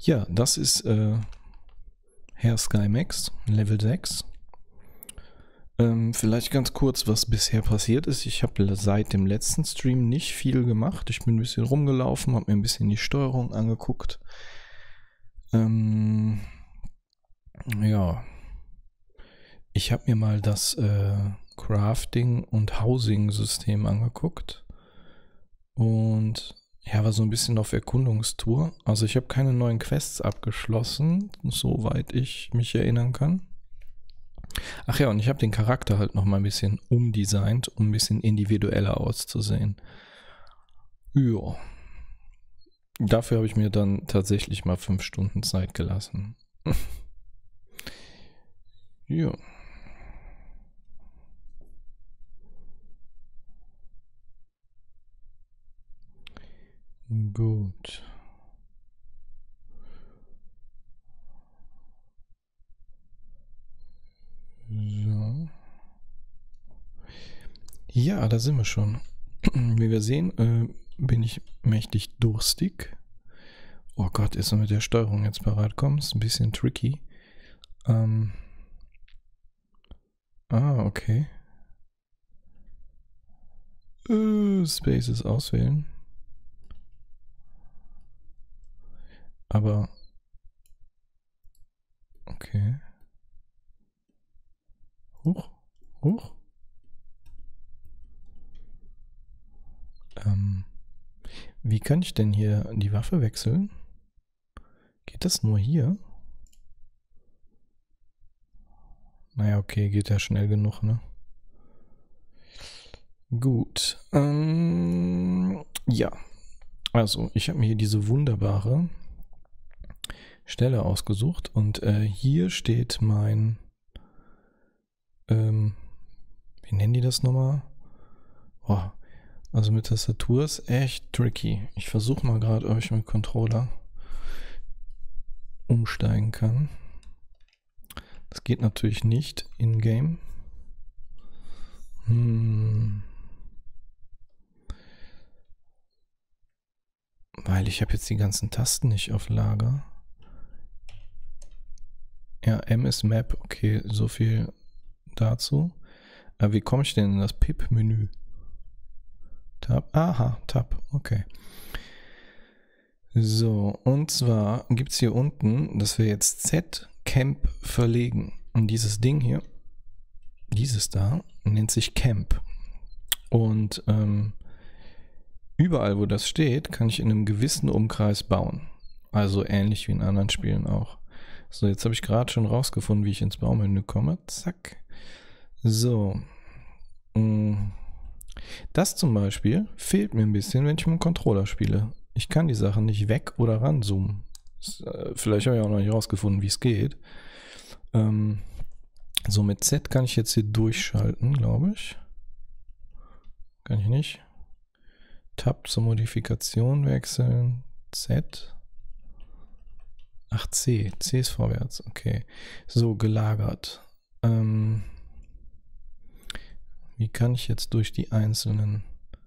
Ja, das ist Herr Skymax, Level 6. Vielleicht ganz kurz, was bisher passiert ist. Ich habe seit dem letzten Stream nicht viel gemacht. Ich bin ein bisschen rumgelaufen, habe mir ein bisschen die Steuerung angeguckt. Ja, ich habe mir mal das Crafting- und Housing-System angeguckt und ja, war so ein bisschen auf Erkundungstour. Also ich habe keine neuen Quests abgeschlossen, soweit ich mich erinnern kann. Ach ja, und ich habe den Charakter halt noch mal ein bisschen umdesignt, um ein bisschen individueller auszusehen. Ja. Dafür habe ich mir dann tatsächlich mal 5 Stunden Zeit gelassen. Ja. Gut. So. Ja, da sind wir schon. Wie wir sehen, bin ich mächtig durstig. Oh Gott, ist er mit der Steuerung jetzt parat kommen? Ist ein bisschen tricky. Okay. Spaces auswählen. Aber okay. Huch. Wie kann ich denn hier die Waffe wechseln? Geht das nur hier? Naja, okay, geht ja schnell genug, ne? Gut. Ja. Also, ich habe mir hier diese wunderbare Stelle ausgesucht und hier steht mein wie nennen die das nochmal? Oh, also mit Tastatur ist echt tricky. Ich versuche mal gerade, ob ich mit Controller umsteigen kann. Das geht natürlich nicht in-game. Weil ich habe jetzt die ganzen Tasten nicht auf Lager. Ja, M ist Map. Okay, so viel dazu. Aber wie komme ich denn in das Pip-Menü? Tab. Aha, Tab. Okay. So, und zwar gibt es hier unten, dass wir jetzt Z-Camp verlegen. Und dieses Ding hier, dieses da, nennt sich Camp. Und überall, wo das steht, kann ich in einem gewissen Umkreis bauen. Also ähnlich wie in anderen Spielen auch. So, jetzt habe ich gerade schon rausgefunden, wie ich ins Baumenü komme. Zack. So. Das zum Beispiel fehlt mir ein bisschen, wenn ich mit dem Controller spiele. Ich kann die Sachen nicht weg- oder ranzoomen. Vielleicht habe ich auch noch nicht rausgefunden, wie es geht. So, mit Z kann ich jetzt hier durchschalten, glaube ich. Kann ich nicht. Tab zur Modifikation wechseln. Z. Ach, C. C ist vorwärts. Okay. So, gelagert. Wie kann ich jetzt durch die einzelnen...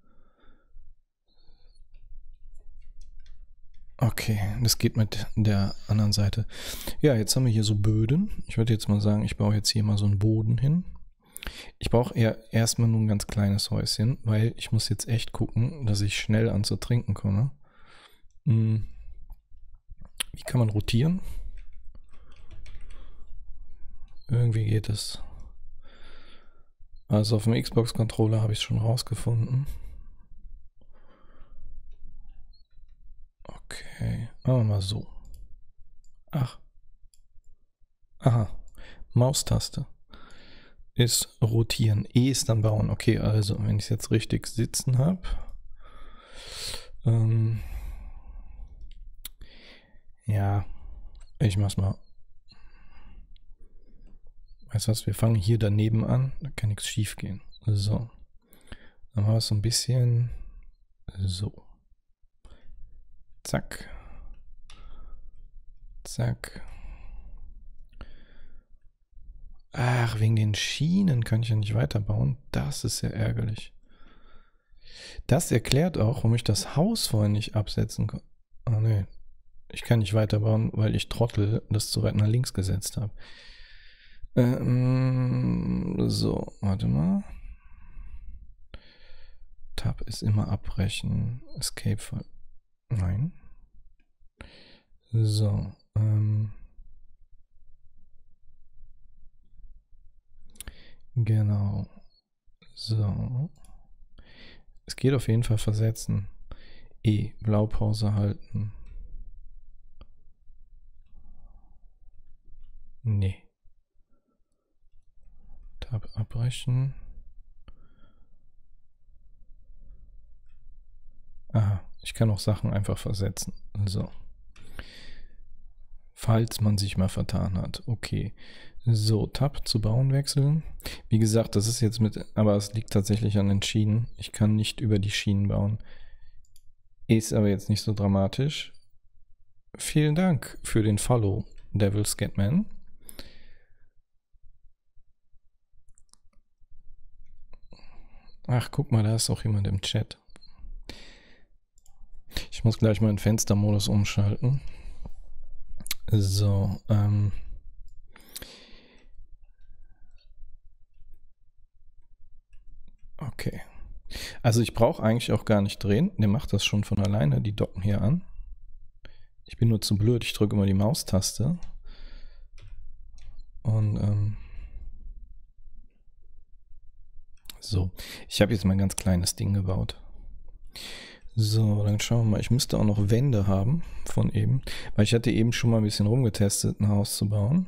Okay, das geht mit der anderen Seite. Ja, jetzt haben wir hier so Böden. Ich würde jetzt mal sagen, ich baue jetzt hier mal so einen Boden hin. Ich brauche eher erstmal nur ein ganz kleines Häuschen, weil ich muss jetzt echt gucken, dass ich schnell an zu trinken komme. Wie kann man rotieren? Irgendwie geht es. Also auf dem Xbox-Controller habe ich es schon rausgefunden. Okay, machen wir mal so. Ach. Aha. Maustaste ist rotieren. E ist dann bauen. Okay, also wenn ich es jetzt richtig sitzen habe. Ja, ich mach's mal. Weißt du was, wir fangen hier daneben an. Da kann nichts schief gehen. So. Dann machen wir es so ein bisschen so. Zack. Zack. Ach, wegen den Schienen kann ich ja nicht weiterbauen. Das ist ja ärgerlich. Das erklärt auch, warum ich das Haus vorhin nicht absetzen konnte. Ah, ne. Ich kann nicht weiterbauen, weil ich Trottel das zu weit nach links gesetzt habe. So, warte mal. Tab ist immer abbrechen. Escape. Nein. So, genau. So. Es geht auf jeden Fall versetzen. Blaupause halten. Nee. Tab abbrechen. Aha, ich kann auch Sachen einfach versetzen. So. Falls man sich mal vertan hat. Okay. So, Tab zu bauen wechseln. Wie gesagt, das ist jetzt aber es liegt tatsächlich an den Schienen. Ich kann nicht über die Schienen bauen. Ist aber jetzt nicht so dramatisch. Vielen Dank für den Follow, Devil Scatman. Ach, guck mal, da ist auch jemand im Chat. Ich muss gleich mal den Fenstermodus umschalten. So, okay. Also ich brauche eigentlich auch gar nicht drehen. Der macht das schon von alleine. Die docken hier an. Ich bin nur zu blöd. Ich drücke immer die Maustaste. Und so. Ich habe jetzt mal ein ganz kleines Ding gebaut. So, dann schauen wir mal. Ich müsste auch noch Wände haben von eben. Weil ich hatte eben schon mal ein bisschen rumgetestet, ein Haus zu bauen.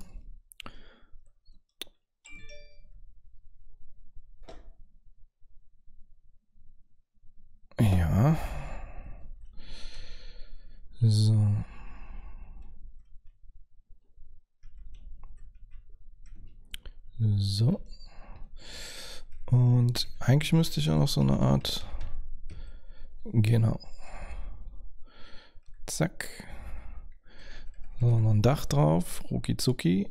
Ja. So. So. Und eigentlich müsste ich auch noch so eine Art... Genau. Zack. So, noch ein Dach drauf. Rucki-zucki.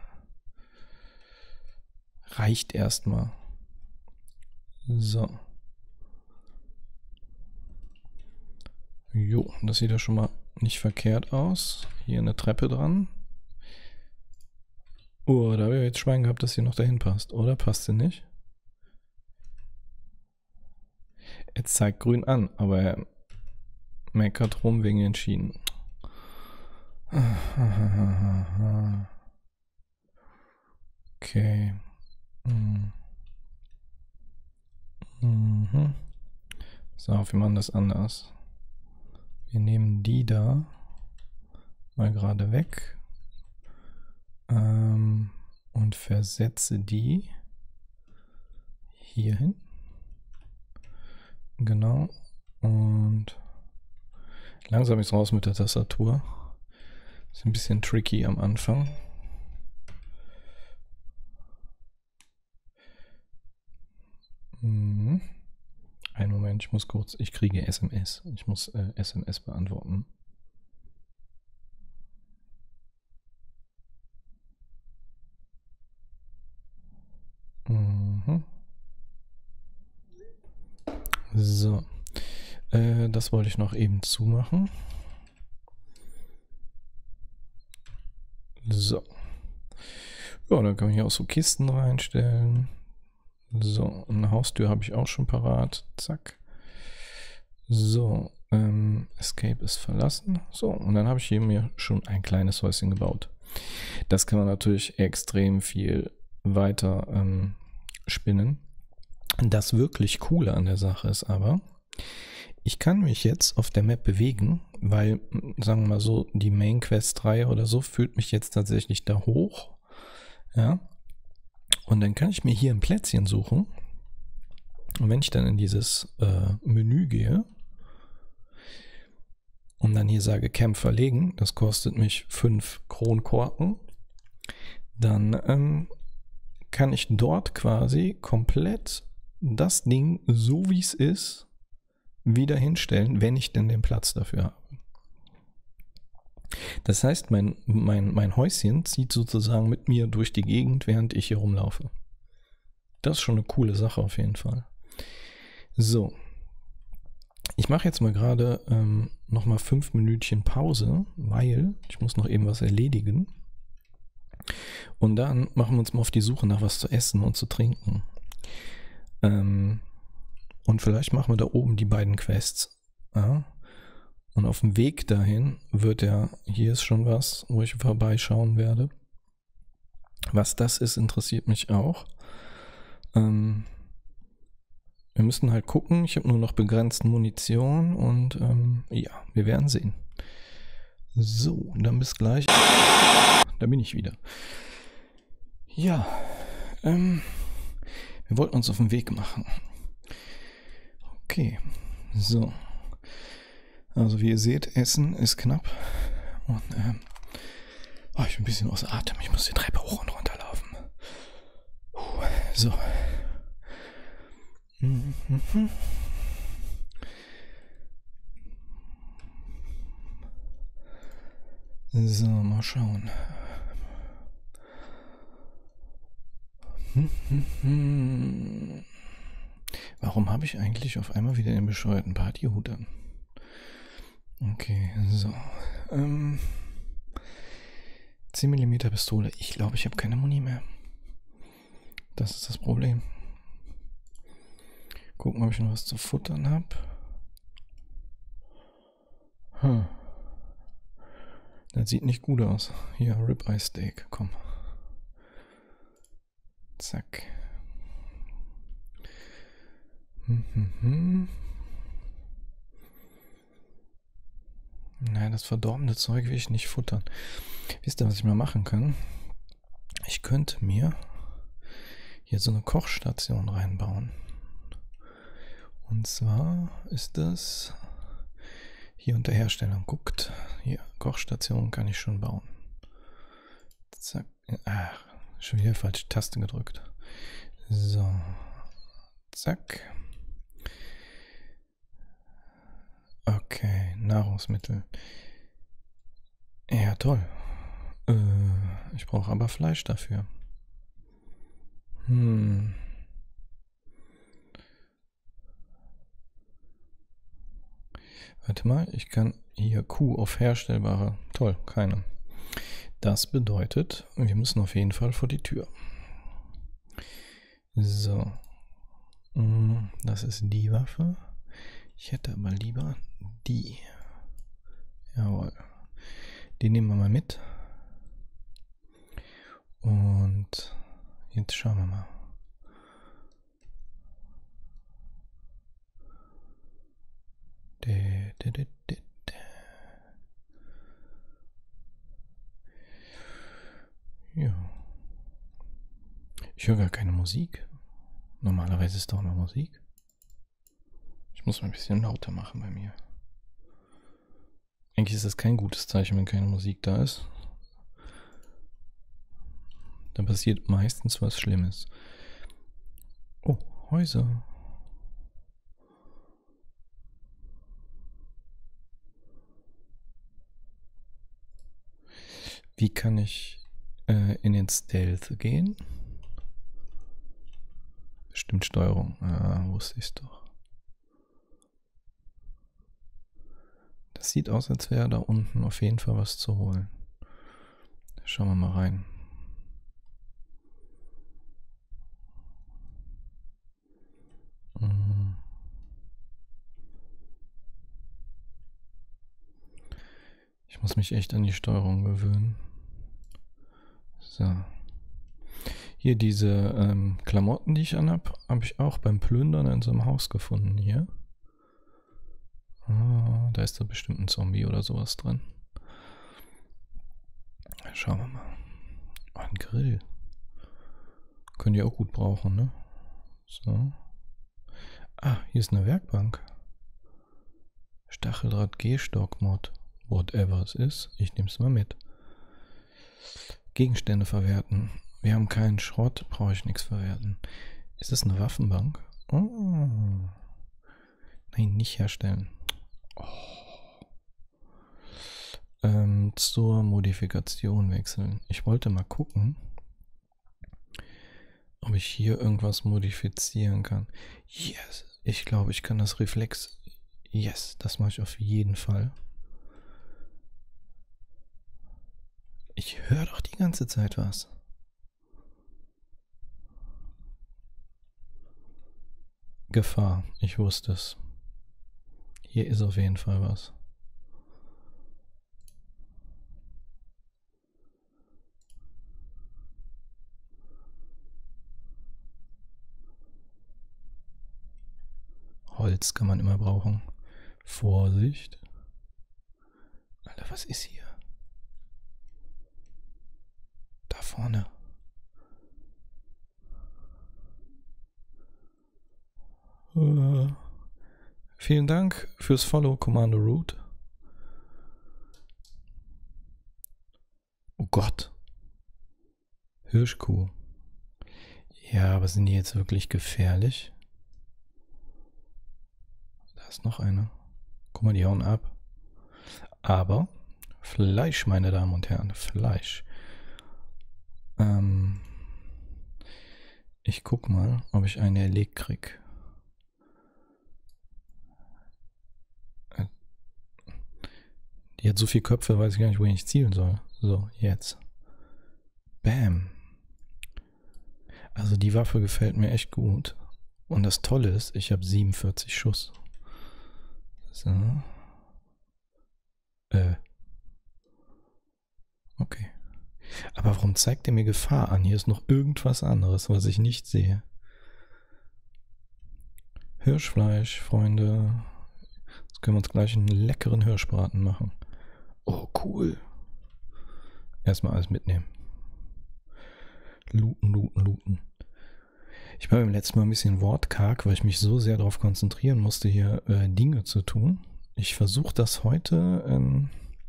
Reicht erstmal. So. Jo, das sieht ja schon mal nicht verkehrt aus. Hier eine Treppe dran. Oh, da habe ich jetzt Schwein gehabt, dass sie noch dahin passt. Oder passt sie nicht? Er zeigt grün an, aber er meckert rum wegen den Schienen. Okay. So, wir machen das anders. Wir nehmen die da mal gerade weg und versetze die hier hin. Genau. Und langsam ist raus mit der Tastatur. Ist ein bisschen tricky am Anfang. Einen Moment, ich muss kurz, ich kriege SMS. Ich muss SMS beantworten. So, das wollte ich noch eben zumachen. So. Ja, dann kann man hier auch so Kisten reinstellen. So, eine Haustür habe ich auch schon parat. Zack. So, Escape ist verlassen. So, und dann habe ich hier mir schon ein kleines Häuschen gebaut. Das kann man natürlich extrem viel weiter spinnen. Das wirklich Coole an der Sache ist aber, ich kann mich jetzt auf der Map bewegen, weil, sagen wir mal so, die Main Quest 3 oder so führt mich jetzt tatsächlich da hoch. Ja. Und dann kann ich mir hier ein Plätzchen suchen. Und wenn ich dann in dieses Menü gehe und dann hier sage Camp verlegen, das kostet mich 5 Kronkorken, dann kann ich dort quasi komplett das Ding, so wie es ist, wieder hinstellen, wenn ich denn den Platz dafür habe. Das heißt, mein Häuschen zieht sozusagen mit mir durch die Gegend, während ich hier rumlaufe. Das ist schon eine coole Sache auf jeden Fall. So. Ich mache jetzt mal gerade nochmal 5 Minütchen Pause, weil ich muss noch eben was erledigen. Und dann machen wir uns mal auf die Suche nach was zu essen und zu trinken. Und vielleicht machen wir da oben die beiden Quests. Ja? Und auf dem Weg dahin wird hier ist schon was, wo ich vorbeischauen werde. Was das ist, interessiert mich auch. Wir müssen halt gucken. Ich habe nur noch begrenzt Munition und ja, wir werden sehen. So, dann bis gleich. Da bin ich wieder. Ja, wir wollten uns auf den Weg machen. Okay, so. Also wie ihr seht, Essen ist knapp. Und ich bin ein bisschen außer Atem. Ich muss die Treppe hoch und runter laufen. So. So, mal schauen. Warum habe ich eigentlich auf einmal wieder den bescheuerten Partyhut an? Okay, so. 10mm Pistole. Ich glaube, ich habe keine Muni mehr. Das ist das Problem. Gucken, ob ich noch was zu futtern habe. Das sieht nicht gut aus. Hier, Ribeye Steak. Komm. Zack. Nein, das verdorbene Zeug will ich nicht futtern. Wisst ihr, was ich mal machen kann? Ich könnte mir hier so eine Kochstation reinbauen. Und zwar ist das hier unter Herstellung. Guckt, hier, Kochstation kann ich schon bauen. Zack. Ach, schon wieder falsche Taste gedrückt. So. Zack. Okay, Nahrungsmittel. Ja, toll. Ich brauche aber Fleisch dafür. Warte mal, ich kann hier Kuh auf herstellbare. Toll, keine. Das bedeutet, wir müssen auf jeden Fall vor die Tür. So. Das ist die Waffe. Ich hätte aber lieber die. Jawohl. Die nehmen wir mal mit. Und jetzt schauen wir mal. Ja. Ich höre gar keine Musik. Normalerweise ist doch noch Musik. Ich muss mal ein bisschen lauter machen bei mir. Eigentlich ist das kein gutes Zeichen, wenn keine Musik da ist. Dann passiert meistens was Schlimmes. Oh, Häuser. Wie kann ich in den Stealth gehen? Bestimmt Steuerung. Ah, wusste ich es doch. Das sieht aus, als wäre da unten auf jeden Fall was zu holen. Schauen wir mal rein. Ich muss mich echt an die Steuerung gewöhnen. So. Hier diese Klamotten, die ich anhab, habe ich auch beim Plündern in so einem Haus gefunden hier. Oh, da ist da bestimmt ein Zombie oder sowas drin. Schauen wir mal. Oh, ein Grill. Können die auch gut brauchen, ne? So. Ah, hier ist eine Werkbank. Stacheldraht Gehstock-Mod. Whatever es ist. Ich nehme es mal mit. Gegenstände verwerten. Wir haben keinen Schrott, brauche ich nichts verwerten. Ist das eine Waffenbank? Oh. Nein, nicht herstellen. Oh. Zur Modifikation wechseln. Ich wollte mal gucken, ob ich hier irgendwas modifizieren kann. Yes, ich glaube, ich kann das Reflex Yes, das mache ich auf jeden Fall. Ich höre doch die ganze Zeit was. Gefahr, ich wusste es. Hier ist auf jeden Fall was. Holz kann man immer brauchen. Vorsicht. Alter, was ist hier? Da vorne. Vielen Dank fürs Follow, Commander Root. Oh Gott. Hirschkuh. Ja, aber sind die jetzt wirklich gefährlich? Da ist noch eine. Guck mal, die hauen ab. Aber Fleisch, meine Damen und Herren, Fleisch. Ich guck mal, ob ich eine erlegt krieg. Die hat so viele Köpfe, weiß ich gar nicht, wo ich zielen soll. So, jetzt. Bam. Also die Waffe gefällt mir echt gut. Und das Tolle ist, ich habe 47 Schuss. So. Okay. Aber warum zeigt er mir Gefahr an? Hier ist noch irgendwas anderes, was ich nicht sehe. Hirschfleisch, Freunde. Jetzt können wir uns gleich einen leckeren Hirschbraten machen. Oh, cool. Erstmal alles mitnehmen. Looten, looten, looten. Ich war beim letzten Mal ein bisschen wortkarg, weil ich mich so sehr darauf konzentrieren musste, hier Dinge zu tun. Ich versuche das heute,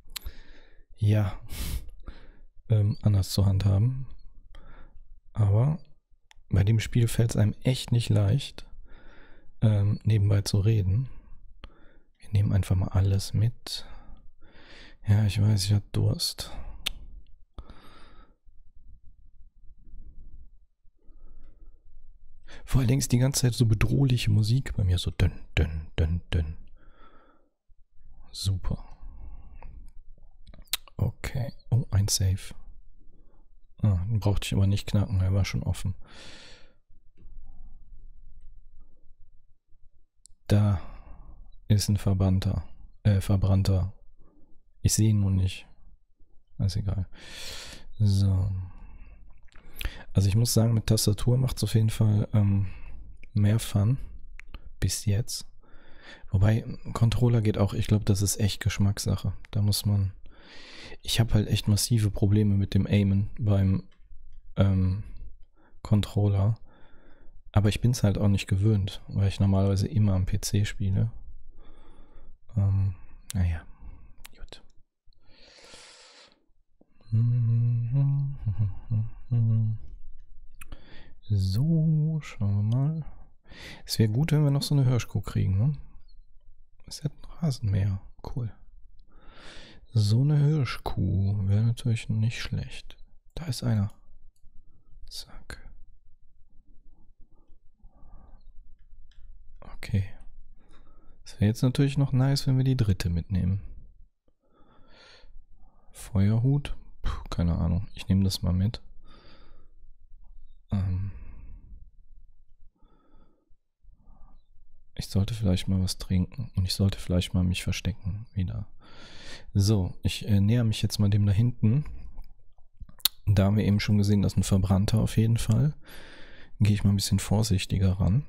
anders zu handhaben. Aber bei dem Spiel fällt es einem echt nicht leicht, nebenbei zu reden. Wir nehmen einfach mal alles mit. Ja, ich weiß, ich habe Durst. Vor allen Dingen ist die ganze Zeit so bedrohliche Musik bei mir, so dünn, dünn, dünn, dünn. Super. Okay. Oh, ein Safe. Den brauchte ich aber nicht knacken, er war schon offen. Da ist ein verbrannter. Ich sehe ihn nur nicht. Ist egal. So. Also ich muss sagen, mit Tastatur macht es auf jeden Fall mehr Fun. Bis jetzt. Wobei, Controller geht auch, ich glaube, das ist echt Geschmackssache. Da muss man... Ich habe halt echt massive Probleme mit dem Aimen beim Controller. Aber ich bin es halt auch nicht gewöhnt, weil ich normalerweise immer am PC spiele. Naja, gut. So, schauen wir mal. Es wäre gut, wenn wir noch so eine Hirschkuh kriegen, ne? Es hat ein Rasenmäher. Cool. So eine Hirschkuh wäre natürlich nicht schlecht. Da ist einer. Zack. Okay. Es wäre jetzt natürlich noch nice, wenn wir die dritte mitnehmen. Feuerhut? Puh, keine Ahnung. Ich nehme das mal mit. Ich sollte vielleicht mal was trinken. Und ich sollte vielleicht mal mich verstecken wieder. So, ich näher mich jetzt mal dem da hinten. Da haben wir eben schon gesehen, dass ein Verbrannter auf jeden Fall. Dann gehe ich mal ein bisschen vorsichtiger ran.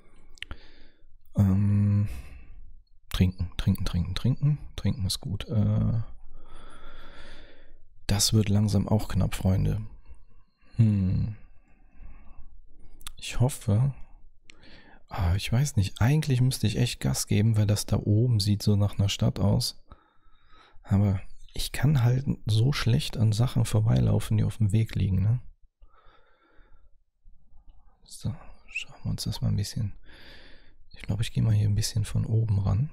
Trinken, trinken, trinken, trinken. Trinken ist gut. Das wird langsam auch knapp, Freunde. Ich hoffe... ich weiß nicht. Eigentlich müsste ich echt Gas geben, weil das da oben sieht so nach einer Stadt aus. Aber ich kann halt so schlecht an Sachen vorbeilaufen, die auf dem Weg liegen, ne? So, schauen wir uns das mal ein bisschen... Ich glaube, ich gehe mal hier ein bisschen von oben ran.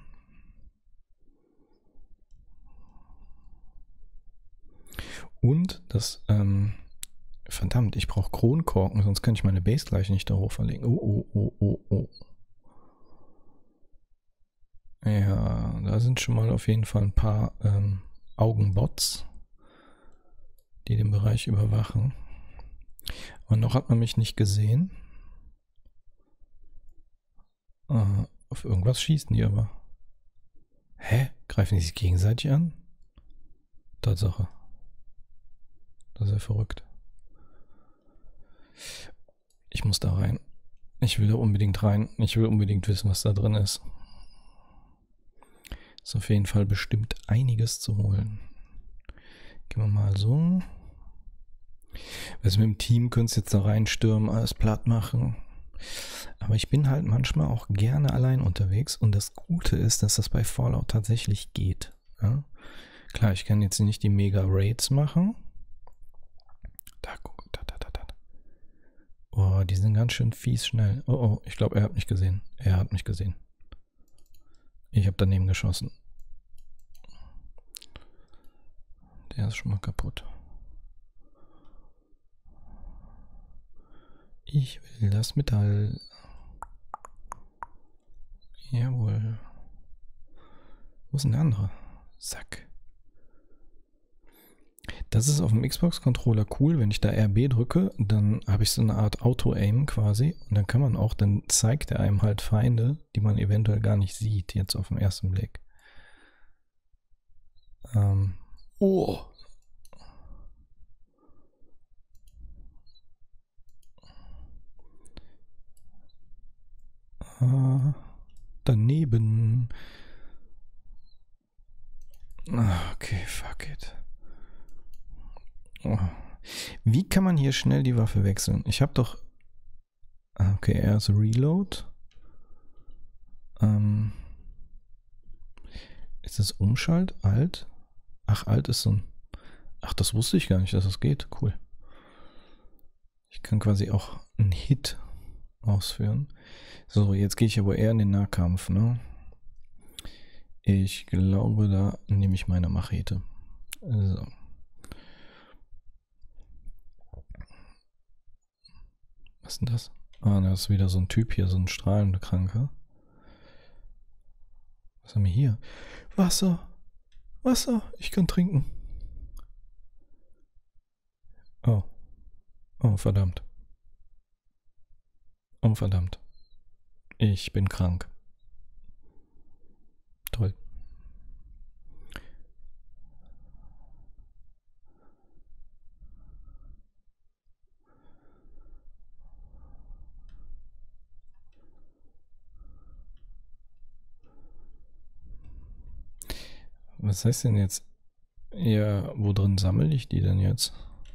Und das, verdammt, ich brauche Kronkorken, sonst kann ich meine Base gleich nicht da hoch verlegen. Oh. Ja, da sind schon mal auf jeden Fall ein paar Augenbots, die den Bereich überwachen. Und noch hat man mich nicht gesehen. Auf irgendwas schießen die aber. Hä? Greifen die sich gegenseitig an? Tatsache. Das ist ja verrückt. Ich muss da rein. Ich will da unbedingt rein. Ich will unbedingt wissen, was da drin ist. Ist auf jeden Fall bestimmt einiges zu holen. Gehen wir mal so. Also mit dem Team könntest du jetzt da reinstürmen, alles platt machen. Aber ich bin halt manchmal auch gerne allein unterwegs. Und das Gute ist, dass das bei Fallout tatsächlich geht. Ja? Klar, ich kann jetzt nicht die Mega-Raids machen. Da, guck, da. Oh, die sind ganz schön fies schnell. Oh, ich glaube, er hat mich gesehen. Er hat mich gesehen. Ich habe daneben geschossen. Der ist schon mal kaputt. Ich will das Metall. Jawohl. Wo ist denn der andere? Zack. Das ist auf dem Xbox-Controller cool. Wenn ich da RB drücke, dann habe ich so eine Art Auto-Aim quasi. Und dann kann man auch, dann zeigt er einem halt Feinde, die man eventuell gar nicht sieht, jetzt auf den ersten Blick. Oh. Daneben. Okay, fuck it. Oh. Wie kann man hier schnell die Waffe wechseln? Ich habe doch... Okay, er ist Reload. Ist das Umschalt? Alt? Ach, Alt ist so ein... Ach, das wusste ich gar nicht, dass das geht. Cool. Ich kann quasi auch einen Hit ausführen. So, jetzt gehe ich aber eher in den Nahkampf, ne? Ich glaube, da nehme ich meine Machete. So. Was ist denn das? Ah, das ist wieder so ein Typ hier, so ein strahlender Kranker. Was haben wir hier? Wasser! Wasser! Ich kann trinken. Oh. Oh, verdammt. Oh, verdammt. Ich bin krank. Toll. Was heißt denn jetzt? Ja, wo drin sammle ich die denn jetzt?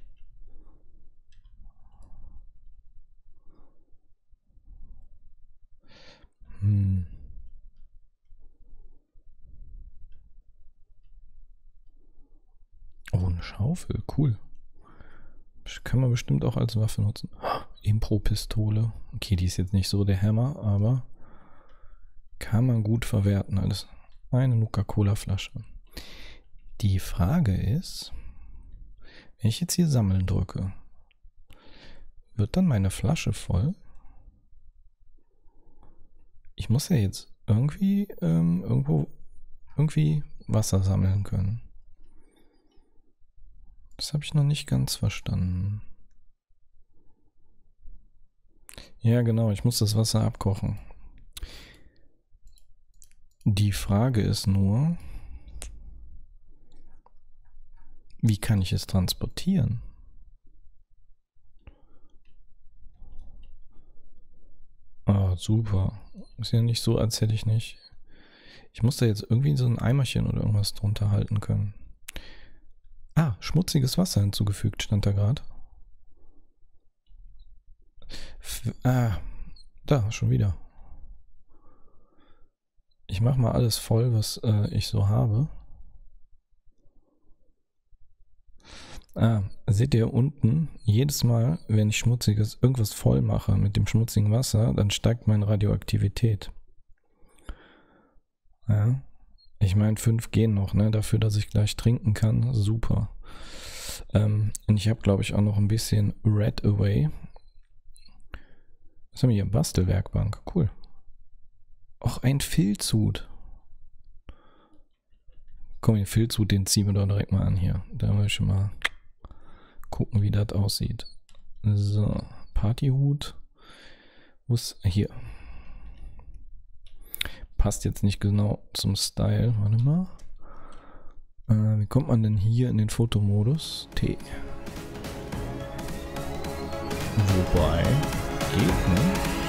Oh, eine Schaufel, cool. Kann man bestimmt auch als Waffe nutzen. Impro-Pistole. Okay, die ist jetzt nicht so der Hammer, aber kann man gut verwerten als eine Nuka-Cola-Flasche. Die Frage ist, wenn ich jetzt hier sammeln drücke, wird dann meine Flasche voll? Ich muss ja jetzt irgendwie irgendwie Wasser sammeln können. Das habe ich noch nicht ganz verstanden. Ja, genau, ich muss das Wasser abkochen. Die Frage ist nur, wie kann ich es transportieren? Ah, super. Ist ja nicht so, als hätte ich nicht. Ich muss da jetzt irgendwie so ein Eimerchen oder irgendwas drunter halten können. Ah, schmutziges Wasser hinzugefügt, stand da gerade. Da, schon wieder. Ich mache mal alles voll, was ich so habe. Seht ihr unten, jedes Mal, wenn ich irgendwas voll mache mit dem schmutzigen Wasser, dann steigt meine Radioaktivität. Ja. Ich meine, 5 gehen noch, ne? Dafür, dass ich gleich trinken kann. Super. Und ich habe, glaube ich, auch noch ein bisschen Red Away. Was haben wir hier? Bastelwerkbank. Cool. Auch ein Filzhut. Komm, den Filzhut, den ziehen wir doch direkt mal an hier. Da wollen wir schon mal gucken, wie das aussieht. So, Partyhut. Wo ist hier? Passt jetzt nicht genau zum Style. Warte mal. Wie kommt man denn hier in den Fotomodus? T. Wobei, geht, ne?